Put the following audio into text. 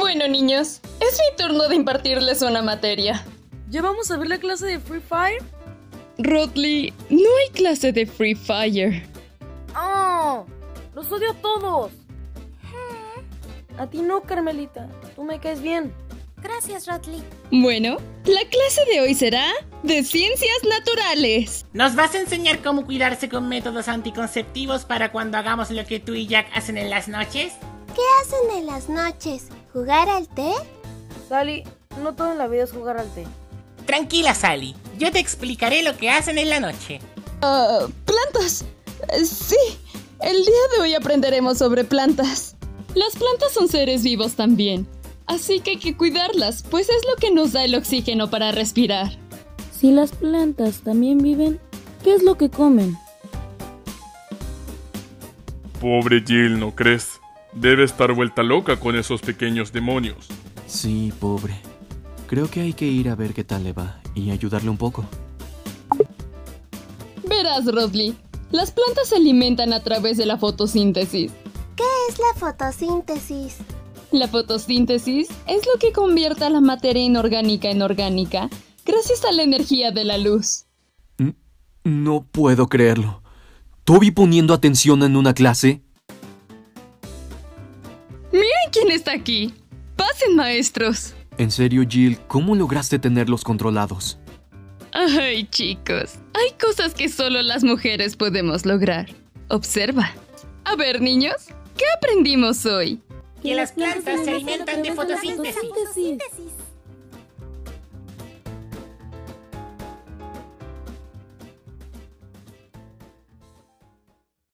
Bueno, niños, es mi turno de impartirles una materia. ¿Ya vamos a ver la clase de Free Fire? Rodley, no hay clase de Free Fire. ¡Oh! ¡Los odio a todos! A ti no, Carmelita. Tú me caes bien. Gracias, Rodley. Bueno, la clase de hoy será de ciencias naturales. Nos vas a enseñar cómo cuidarse con métodos anticonceptivos para cuando hagamos lo que tú y Jack hacen en las noches. ¿Qué hacen en las noches? ¿Jugar al té? Sally, no todo en la vida es jugar al té. Tranquila, Sally. Yo te explicaré lo que hacen en la noche. Plantas. Sí, el día de hoy aprenderemos sobre plantas. Las plantas son seres vivos también, así que hay que cuidarlas, pues es lo que nos da el oxígeno para respirar. Si las plantas también viven, ¿qué es lo que comen? Pobre Jill, ¿no crees? Debe estar vuelta loca con esos pequeños demonios. Sí, pobre. Creo que hay que ir a ver qué tal le va y ayudarle un poco. Verás, Rodley, las plantas se alimentan a través de la fotosíntesis. ¿Qué es la fotosíntesis? La fotosíntesis es lo que convierte a la materia inorgánica en orgánica gracias a la energía de la luz. No puedo creerlo. ¿Toby poniendo atención en una clase? ¡Miren quién está aquí! ¡Pasen, maestros! En serio, Jill, ¿cómo lograste tenerlos controlados? Ay, chicos, hay cosas que solo las mujeres podemos lograr. Observa. A ver, niños, ¿qué aprendimos hoy? Que las plantas se alimentan de fotosíntesis.